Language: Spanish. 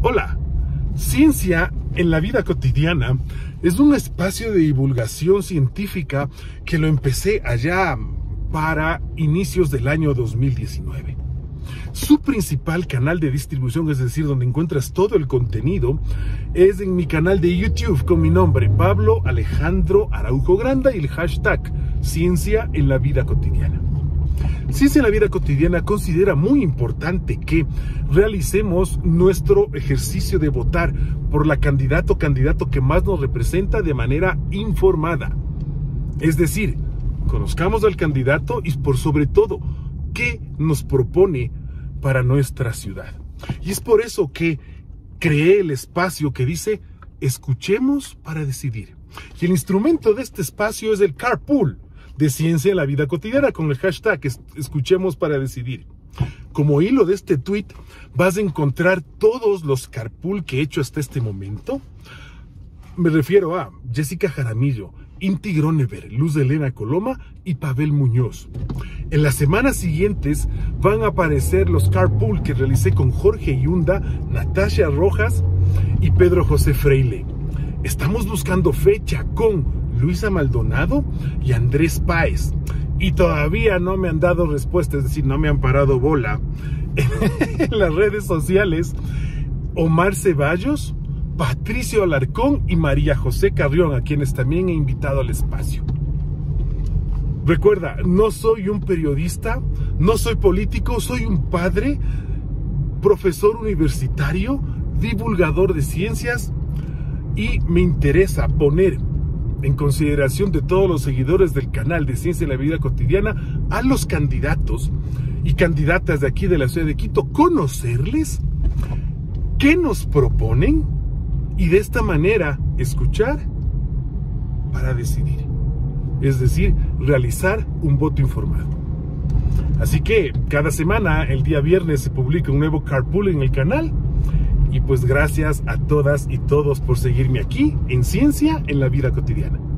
Hola, Ciencia en la Vida Cotidiana es un espacio de divulgación científica que lo empecé allá para inicios del año 2019. Su principal canal de distribución, es decir, donde encuentras todo el contenido, es en mi canal de YouTube con mi nombre, Pablo Alejandro Araujo Granda, y el hashtag Ciencia en la Vida Cotidiana. Ciencia en la Vida Cotidiana considera muy importante que realicemos nuestro ejercicio de votar por la candidato o candidato que más nos representa de manera informada. Es decir, conozcamos al candidato y por sobre todo, qué nos propone para nuestra ciudad. Y es por eso que creé el espacio que dice, escuchemos para decidir. Y el instrumento de este espacio es el carpool de Ciencia en la Vida Cotidiana con el hashtag escuchemos para decidir. Como hilo de este tweet vas a encontrar todos los carpool que he hecho hasta este momento. Me refiero a Jessica Jaramillo, Inti Gronever, Luz Elena Coloma y Pavel Muñoz. En las semanas siguientes van a aparecer los carpool que realicé con Jorge Yunda, Natasha Rojas y Pedro José Freile. Estamos buscando fecha con Luisa Maldonado y Andrés Páez. Y todavía no me han dado respuesta, es decir, no me han parado bola. En las redes sociales, Omar Ceballos, Patricio Alarcón y María José Carrión, a quienes también he invitado al espacio. Recuerda, no soy un periodista, no soy político, soy un padre, profesor universitario, divulgador de ciencias, y me interesa poner en consideración de todos los seguidores del canal de Ciencia en la Vida Cotidiana a los candidatos y candidatas de aquí de la ciudad de Quito, conocerles, qué nos proponen y de esta manera escuchar para decidir. Es decir, realizar un voto informado. Así que cada semana, el día viernes, se publica un nuevo carpool en el canal. Y pues gracias a todas y todos por seguirme aquí en Ciencia en la Vida Cotidiana.